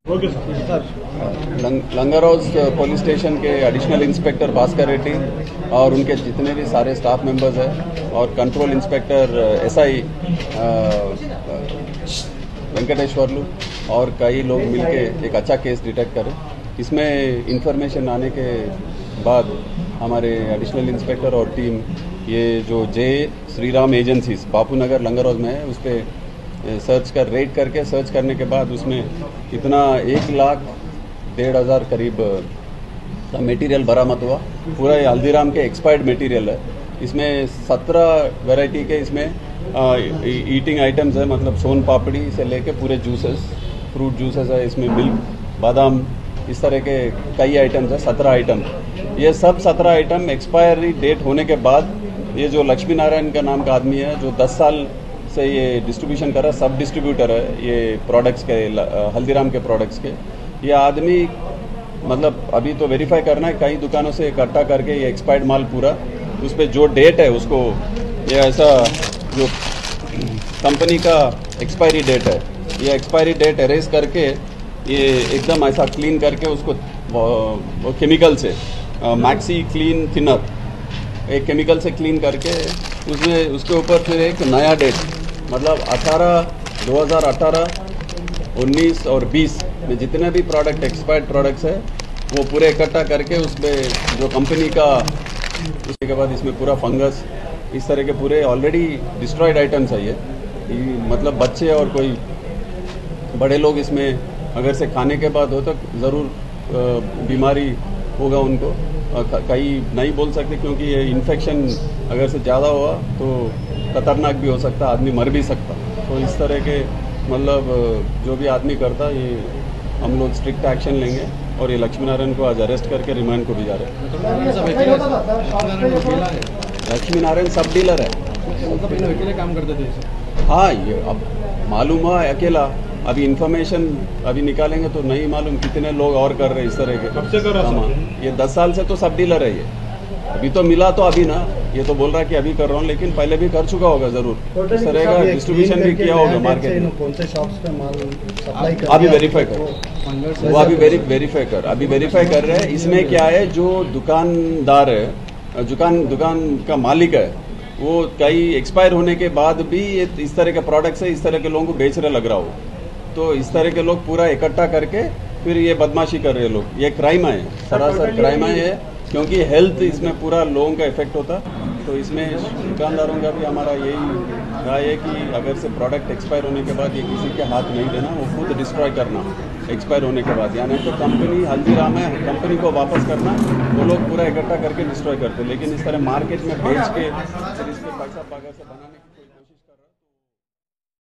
Okay sir. Langarhouse police station के additional inspector Bhaskar Reddy और उनके जितने भी सारे स्टाफ मेंबर्स हैं और कंट्रोल इंस्पेक्टर एसआई वेंकटेश्वरलू और कई लोग मिलके एक अच्छा केस डिटेक्ट करें। इसमें इंफॉर्मेशन आने के बाद हमारे एडिशनल इंस्पेक्टर और टीम ये जो जय श्री राम एजेंसीज बापू नगर लंगरौज में है उस पर रेड करके सर्च करने के बाद उसमें इतना 1,01,500 करीब का मटेरियल बरामद हुआ। पूरा ये हल्दीराम के एक्सपायर्ड मटेरियल है। इसमें 17 वैरायटी के इसमें ईटिंग आइटम्स है, मतलब सोन पापड़ी से लेके पूरे जूसेस, फ्रूट जूसेस है, इसमें मिल्क, बादाम, इस तरह के कई आइटम्स है, 17 आइटम। ये सब 17 आइटम एक्सपायरी डेट होने के बाद ये जो लक्ष्मी नारायण का नाम का आदमी है जो 10 साल से ये डिस्ट्रीब्यूशन कर रहा है, सब डिस्ट्रीब्यूटर है ये प्रोडक्ट्स के, हल्दीराम के प्रोडक्ट्स के। ये आदमी मतलब अभी तो वेरीफाई करना है, कई दुकानों से इकट्ठा करके ये एक्सपायर्ड माल पूरा उस पर जो डेट है उसको ये ऐसा जो कंपनी का एक्सपायरी डेट है ये एक्सपायरी डेट एरेज करके ये एकदम ऐसा क्लीन करके उसको वो केमिकल से मैक्सी क्लीन थिनर एक केमिकल से क्लीन करके उसमें उसके ऊपर फिर एक नया डेट मतलब 2018, 19 और 20 में जितने भी प्रोडक्ट एक्सपायर्ड प्रोडक्ट्स है वो पूरे इकट्ठा करके उसमें जो कंपनी का, उसके बाद इसमें पूरा फंगस, इस तरह के पूरे ऑलरेडी डिस्ट्रॉयड आइटम्स है ये मतलब बच्चे और कोई बड़े लोग इसमें अगर से खाने के बाद हो तो ज़रूर बीमारी होगा उनको। कई नहीं बोल सकते क्योंकि ये इन्फेक्शन अगर से ज़्यादा हुआ तो खतरनाक भी हो सकता, आदमी मर भी सकता। तो इस तरह के मतलब जो भी आदमी करता ये हम लोग स्ट्रिक्ट एक्शन लेंगे और ये लक्ष्मी नारायण को आज अरेस्ट करके रिमांड को भी जा रहे हैं। लक्ष्मी नारायण सब डीलर है, अकेले काम करते थे। हाँ, ये अब मालूम हुआ अकेला, अभी इन्फॉर्मेशन अभी निकालेंगे तो नहीं मालूम कितने लोग और कर रहे हैं इस तरह के। कब से कर रहा है? ये 10 साल से तो सब डीलर है ये। अभी तो मिला तो अभी ना, ये तो बोल रहा है कि अभी कर रहा हूँ, लेकिन पहले भी कर चुका होगा जरूर। इस तरह का डिस्ट्रीब्यूशन भी किया होगा मार्केट में। कौन से शॉप्स पे माल सप्लाई कर अभी वेरीफाई कर, वो अभी वेरीफाई कर रहे हैं। इसमें क्या है, जो दुकानदार है, दुकान का मालिक है, वो कई एक्सपायर होने के बाद भी इस तरह के प्रोडक्ट्स है, इस तरह के लोगों को बेच रहे लग रहा हो। तो इस तरह के लोग पूरा इकट्ठा करके फिर ये बदमाशी कर रहे लोग। ये क्राइम है, सरासर क्राइम है ये, क्योंकि हेल्थ इसमें पूरा लोगों का इफेक्ट होता। तो इसमें दुकानदारों का भी हमारा यही राय है कि अगर से प्रोडक्ट एक्सपायर होने के बाद ये किसी के हाथ नहीं देना, वो खुद डिस्ट्रॉय करना एक्सपायर होने के बाद, यानी तो कंपनी हल्दीराम है, कंपनी को वापस करना, वो लोग पूरा इकट्ठा करके डिस्ट्रॉय करते। लेकिन इस तरह मार्केट में बेच के फिर इसके पैसा पाकर से बनाने की